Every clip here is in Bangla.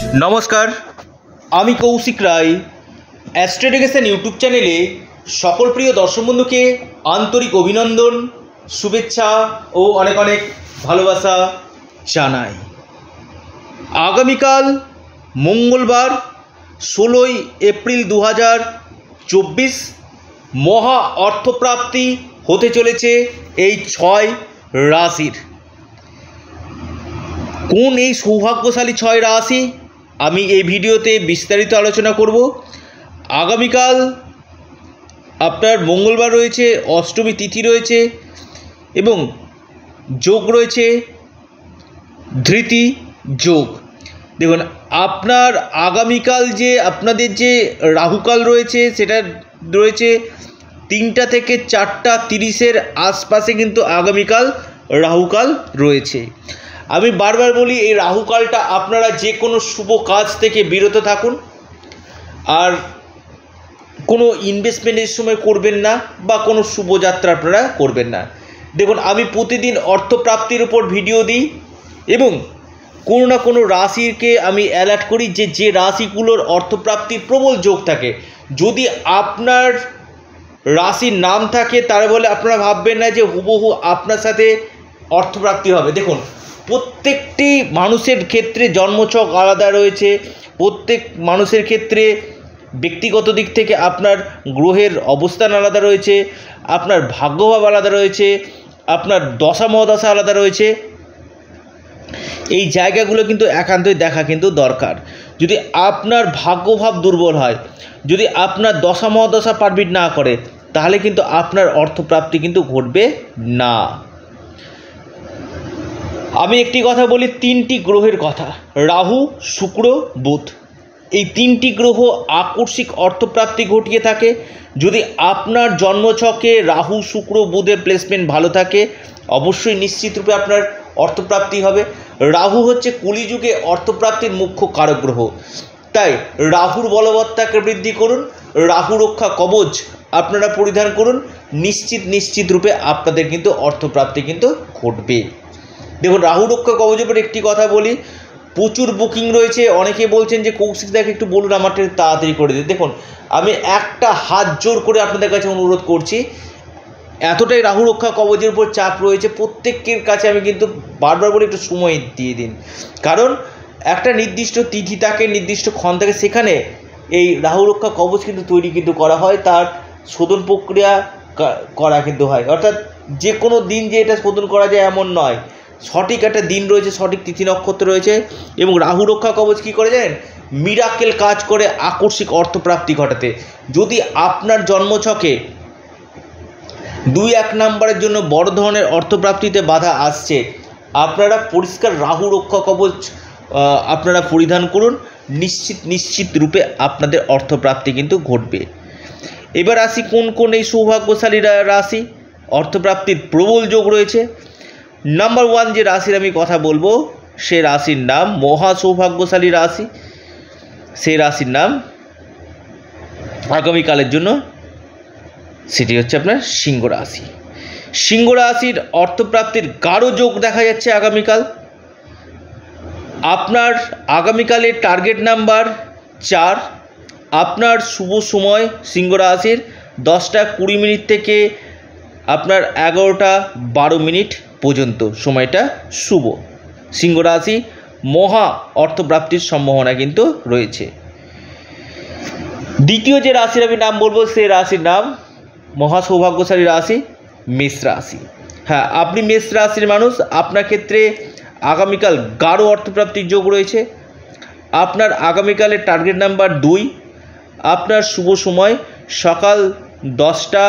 নমস্কার, আমি কৌশিক রায়। অ্যাস্ট্রোডিকেশন ইউটিউব চ্যানেলে সকল প্রিয় দর্শক বন্ধুকে আন্তরিক অভিনন্দন, শুভেচ্ছা ও অনেক অনেক ভালোবাসা জানাই। আগামীকাল মঙ্গলবার 16ই এপ্রিল 2024 মহা অর্থপ্রাপ্তি হতে চলেছে এই 6 রাশির। কোন এই সৌভাগ্যশালী 6 রাশি আমি এই ভিডিওতে বিস্তারিত আলোচনা করব। আগামীকাল আপনার মঙ্গলবার রয়েছে, অষ্টমী তিথি রয়েছে এবং যোগ রয়েছে ধৃতি যোগ। দেখুন, আপনার আগামীকাল যে আপনাদের যে রাহুকাল রয়েছে সেটা রয়েছে 3টা থেকে 4টা 30-এর আশপাশে, কিন্তু আগামীকাল রাহুকাল রয়েছে। আমি বারবার বলি, এই রাহুকালটা আপনারা যে কোনো শুভ কাজ থেকে বিরত থাকুন, আর কোনো ইনভেস্টমেন্টের সময় করবেন না বা কোনো শুভযাত্রা আপনারা করবেন না। দেখুন, আমি প্রতিদিন অর্থপ্রাপ্তির উপর ভিডিও দিই এবং কোনো না কোনো রাশিকে আমি অ্যালার্ট করি যে রাশিগুলোর অর্থপ্রাপ্তির প্রবল যোগ থাকে। যদি আপনার রাশির নাম থাকে তার বলে আপনারা ভাববেন না যে হুবহু আপনার সাথে অর্থপ্রাপ্তি হবে। দেখুন, প্রত্যেকটি মানুষের ক্ষেত্রে জন্মছক আলাদা রয়েছে, প্রত্যেক মানুষের ক্ষেত্রে ব্যক্তিগত দিক থেকে আপনার গ্রহের অবস্থান আলাদা রয়েছে, আপনার ভাগ্যভাব আলাদা রয়েছে, আপনার দশা মহাদশা আলাদা রয়েছে। এই জায়গাগুলো কিন্তু একান্তই দেখা কিন্তু দরকার। যদি আপনার ভাগ্যভাব দুর্বল হয়, যদি আপনার দশা মহাদশা পারমিট না করে, তাহলে কিন্তু আপনার অর্থপ্রাপ্তি কিন্তু ঘটবে না। আমি একটি কথা বলি, 3টি গ্রহের কথা, রাহু, শুক্র, বুধ। এই 3টি গ্রহ আকস্মিক অর্থপ্রাপ্তি ঘটিয়ে থাকে। যদি আপনার জন্মছকে রাহু, শুক্র, বুধের প্লেসমেন্ট ভালো থাকে, অবশ্যই নিশ্চিতরূপে আপনার অর্থপ্রাপ্তি হবে। রাহু হচ্ছে কলিযুগে অর্থপ্রাপ্তির মুখ্য কারক গ্রহ, তাই রাহুর বলবত্তাকে বৃদ্ধি করুন, রাহু রক্ষা কবচ আপনারা পরিধান করুন, নিশ্চিত রূপে আপনাদের কিন্তু অর্থপ্রাপ্তি কিন্তু ঘটবে। দেখুন, রাহু রক্ষা কবচের উপর একটি কথা বলি, প্রচুর বুকিং রয়েছে। অনেকে বলছেন যে কৌশিক দাকে একটু বলুন আমারটা তাড়াতাড়ি করে দিন। দেখুন, আমি একটা হাত জোর করে আপনাদের কাছে অনুরোধ করছি, এতটাই রাহু রক্ষা কবচের উপর চাপ রয়েছে, প্রত্যেকের কাছে আমি কিন্তু বারবার বলে একটু সময় দিয়ে দিন। কারণ একটা নির্দিষ্ট তিথি থাকে, নির্দিষ্ট ক্ষণ থাকে, সেখানে এই রাহু রক্ষা কবচ কিন্তু তৈরি কিন্তু করা হয়, তার শোধন প্রক্রিয়া করা কিন্তু হয়। অর্থাৎ যে কোনো দিন যে এটা শোধন করা যায় এমন নয়, সঠিক একটা দিন রয়েছে, সঠিক তিথি নক্ষত্র রয়েছে। এবং রাহু রক্ষা কবচ কী করে জানেন? মিরাকেল কাজ করে আকস্মিক অর্থপ্রাপ্তি ঘটাতে। যদি আপনার জন্মছকে 2-1 নাম্বারের জন্য বড় ধরনের অর্থপ্রাপ্তিতে বাধা আসছে, আপনারা পরিষ্কার রাহু রক্ষা কবচ আপনারা পরিধান করুন, নিশ্চিত রূপে আপনাদের অর্থপ্রাপ্তি কিন্তু ঘটবে। এবার আসি কোন এই সৌভাগ্যশালী রাশি অর্থপ্রাপ্তির প্রবল যোগ রয়েছে। নাম্বার 1 যে রাশির আমি কথা বলবো, সে রাশির নাম মহা সৌভাগ্যশালী রাশি। সেই রাশির নাম আগামীকালের জন্য সেটি হচ্ছে আপনার সিংহ রাশি। সিংহ রাশির অর্থপ্রাপ্তির গাঢ় যোগ দেখা যাচ্ছে আগামীকাল। আপনার আগামীকালের টার্গেট নাম্বার 4। আপনার শুভ সময় সিংহ রাশির 10টা 20 মিনিট থেকে আপনার 11টা 12 মিনিট পর্যন্ত সময়টা শুভ। সিংহ রাশি মহা অর্থপ্রাপ্তির সম্ভাবনা কিন্তু রয়েছে। দ্বিতীয় যে রাশির আমি নাম বলবো, সে রাশির নাম মহা সৌভাগ্যশালী রাশি মেষ রাশি। হ্যাঁ, আপনি মেষ রাশির মানুষ, আপনার ক্ষেত্রে আগামীকাল গাঢ় অর্থপ্রাপ্তির যোগ রয়েছে। আপনার আগামীকালের টার্গেট নাম্বার 2। আপনার শুভ সময় সকাল 10টা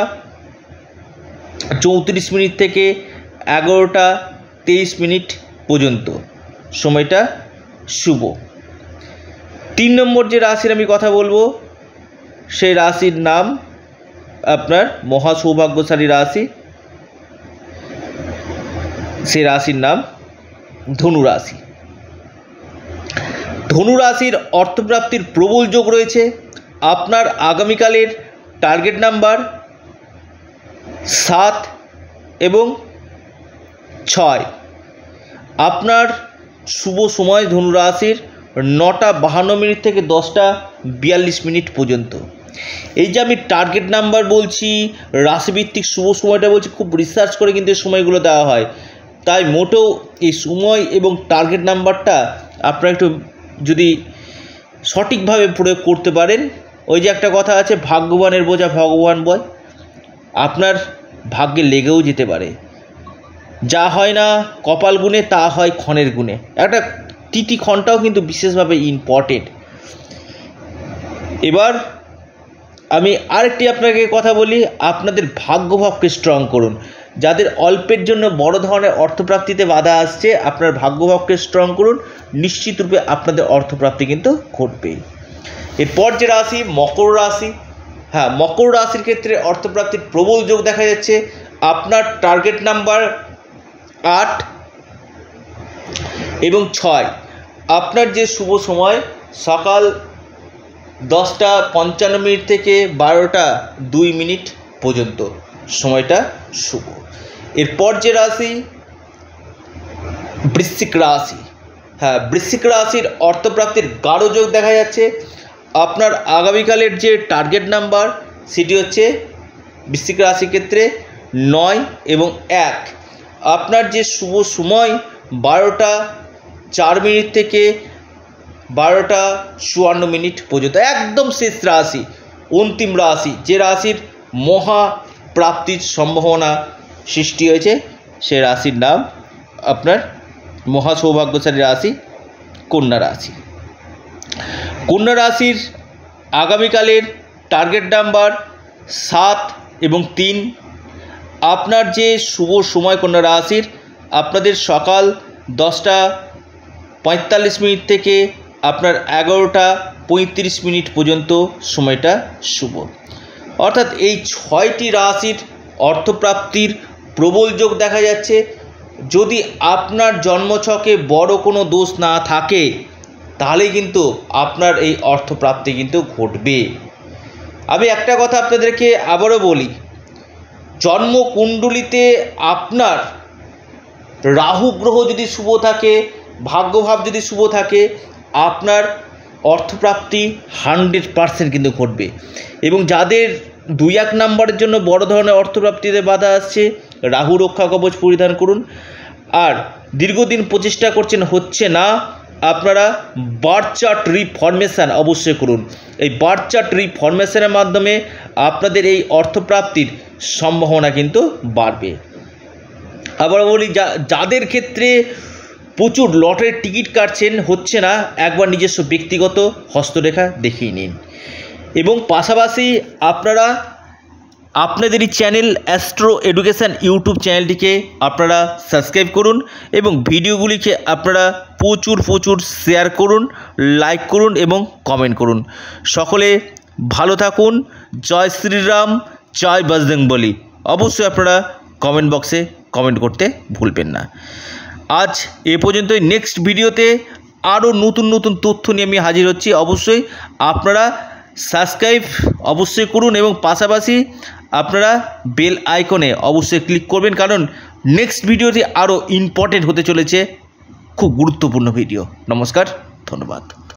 34 মিনিট থেকে 11টা 23 মিনিট পর্যন্ত সময়টা শুভ। 3 নম্বর যে রাশির আমি কথা বলবো, সেই রাশির নাম আপনার মহা সৌভাগ্যশালী রাশি, সেই রাশির নাম ধনু রাশি। ধনু রাশির অর্থপ্রাপ্তির প্রবল যোগ রয়েছে। আপনার আগামীকালের টার্গেট নাম্বার 7 এবং 6। আপনার শুভ সময় ধনু রাশির 9:52 থেকে 10:42 পর্যন্ত। এই যে আমি টার্গেট নাম্বার বলছি, রাশিভিত্তিক শুভ সময়টা বলছি, খুব রিসার্চ করে কিন্তু এই সময়গুলো দেওয়া হয়, তাই মোটেও এই সময় এবং টার্গেট নাম্বারটা আপনারা একটু যদি সঠিকভাবে প্রয়োগ করতে পারেন, ওই যে একটা কথা আছে, ভাগ্যবানের বোঝা ভগবান বয়, আপনার ভাগ্যে লেগেও যেতে পারে। যা হয় না কপাল গুণে, তা হয় ক্ষণের গুণে। একটা তিথি ক্ষণটাও কিন্তু বিশেষভাবে ইম্পর্টেন্ট। এবার আমি আরেকটি আপনাকে কথা বলি, আপনাদের ভাগ্যভাবকে স্ট্রং করুন। যাদের অল্পের জন্য বড় ধরনের অর্থপ্রাপ্তিতে বাধা আসছে, আপনার ভাগ্যভাবকে স্ট্রং করুন, নিশ্চিতরূপে আপনাদের অর্থপ্রাপ্তি কিন্তু ঘটবে। এরপর যে রাশি মকর রাশি, হ্যাঁ, মকর রাশির ক্ষেত্রে অর্থপ্রাপ্তির প্রবল যোগ দেখা যাচ্ছে। আপনার টার্গেট নাম্বার 8 এবং 6। আপনার যে শুভ সময় সকাল 10:55 থেকে 12:02 পর্যন্ত, সময়টা শুভ। এরপর যে রাশি বৃশ্চিক রাশি, হ্যাঁ, বৃশ্চিক রাশির অর্থপ্রাপ্তির গাঢ় যোগ দেখা যাচ্ছে। আপনার আগামীকালের যে টার্গেট নাম্বার সেটি হচ্ছে বৃশ্চিক রাশির ক্ষেত্রে 9 এবং 1। আপনার যে শুভ সময় 12:04 থেকে 12:54 পর্যন্ত, একদম শেষ রাশি, অন্তিম রাশি, যে রাশির মহা প্রাপ্তির সম্ভাবনা সৃষ্টি হয়েছে, সে রাশির নাম আপনার মহা সৌভাগ্যশালী রাশি কন্যা রাশি। কন্যা রাশির আগামীকালের টার্গেট নাম্বার 7 এবং 3। আপনার যে শুভ সময় কন্যা রাশির, আপনাদের সকাল 10:45 থেকে আপনার 11:35 পর্যন্ত সময়টা শুভ। অর্থাৎ এই 6টি রাশির অর্থপ্রাপ্তির প্রবল যোগ দেখা যাচ্ছে। যদি আপনার জন্মছকে বড় কোনো দোষ না থাকে, তাহলে কিন্তু আপনার এই অর্থপ্রাপ্তি কিন্তু ঘটবে। আমি একটা কথা আপনাদেরকে আবারও বলি, জন্মকুণ্ডলিতে আপনার রাহু গ্রহ যদি শুভ থাকে, ভাগ্যভাব যদি শুভ থাকে, আপনার অর্থপ্রাপ্তি 100% কিন্তু ঘটবে। এবং যাদের 2-1 নাম্বারের জন্য বড় ধরনের অর্থপ্রাপ্তিতে বাধা আসছে, রাহু রক্ষা কবচ পরিধান করুন। আর দীর্ঘদিন প্রচেষ্টা করছেন, হচ্ছে না, আপনারা বার্থ চার্ট রিফরমেশন অবশ্যই করুন। এই বার্থ চার্ট রিফরমেশনের মাধ্যমে আপনাদের এই অর্থপ্রাপ্তির সম্ভাবনা কিন্তু বাড়বে। আবার বলি, যাদের ক্ষেত্রে প্রচুর লটারির টিকিট কাটছেন, হচ্ছে না, একবার নিজস্ব ব্যক্তিগত হস্তরেখা দেখিয়ে নিন। এবং পাশাপাশি আপনারা আপনাদেরই চ্যানেল অ্যাস্ট্রো এডুকেশান ইউটিউব চ্যানেলটিকে আপনারা সাবস্ক্রাইব করুন এবং ভিডিওগুলিকে আপনারা প্রচুর শেয়ার করুন, লাইক করুন এবং কমেন্ট করুন। সকলে ভালো থাকুন। জয় শ্রীরাম, জয় বজরংবলী। অবশ্যই আপনারা কমেন্ট বক্সে কমেন্ট করতে ভুলবেন না। আজ এ পর্যন্তই। নেক্সট ভিডিওতে আরও নতুন তথ্য নিয়ে আমি হাজির হচ্ছি। অবশ্যই আপনারা সাবস্ক্রাইব অবশ্যই করুন এবং পাশাপাশি আপনারা বেল আইকনে অবশ্যই ক্লিক করবেন, কারণ নেক্সট ভিডিওটি আরও ইম্পর্টেন্ট হতে চলেছে, খুব গুরুত্বপূর্ণ ভিডিও। নমস্কার, ধন্যবাদ।